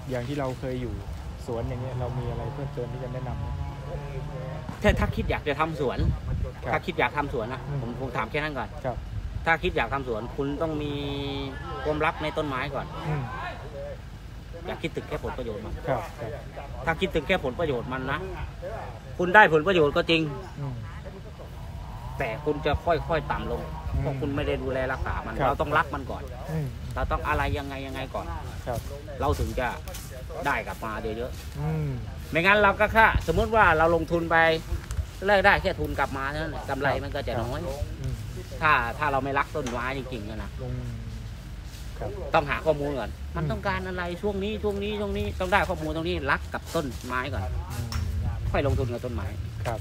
อย่างที่เราเคยอยู่สวนอย่างเงี้ยเรามีอะไรเพิ่มเติมที่จะแนะนำไหมถ้าคิดอยากจะทำสวนถ้าคิดอยากทำสวนนะผมถามแค่นั้นก่อนครับถ้าคิดอยากทำสวนคุณต้องมีความรักในต้นไม้ก่อนอย่าคิดถึงแค่ผลประโยชน์มันถ้าคิดถึงแค่ผลประโยชน์มันนะคุณได้ผลประโยชน์ก็จริงแต่คุณจะค่อยๆต่ำลงเพราะคุณไม่ได้ดูแลรักษามันเราต้องรักมันก่อนเราต้องอะไรยังไงก่อนเราถึงจะได้กลับมาเยอะๆไม่งั้นเราก็แค่สมมติว่าเราลงทุนไปได้แค่ทุนกลับมาเท่านั้นกำไรมันก็จะน้อยถ้าเราไม่รักต้นไม้จริงๆนะต้องหาข้อมูลก่อนมันต้องการอะไรช่วงนี้ต้องได้ข้อมูลตรงนี้รักกับต้นไม้ก่อนค่อยลงทุนกับต้นไม้ครับ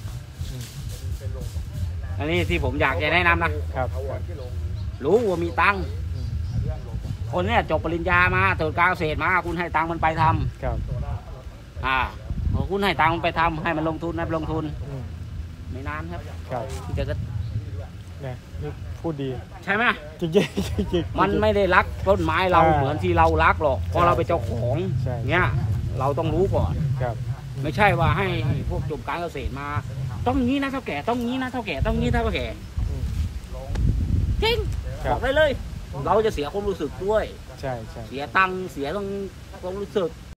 อันนี้ที่ผมอยากจะแนะนำนะครับรู้ว่ามีตังค์คนนี้จบปริญญามาจบการเกษตรมาคุณให้ตังค์มันไปทำครับคุณให้ตังค์มันไปทำให้มันลงทุนนะลงทุนไม่นานครับที่จะเนี่ยนี่พูดดีใช่ไหมจริงมันไม่ได้รักต้นไม้เราเหมือนที่เรารักหรอกพอเราไปเจ้าของเนี้ยเราต้องรู้ก่อนไม่ใช่ว่าให้พวกจบการเกษตรมาต้องงี้นะเท่าแก่ต้องงี้นะเท่าแก่ต้องงี้เท่าแก่จริงบอกได้เลยเราจะเสียความรู้สึกด้วยเสียตังค์เสียต้องความรู้สึก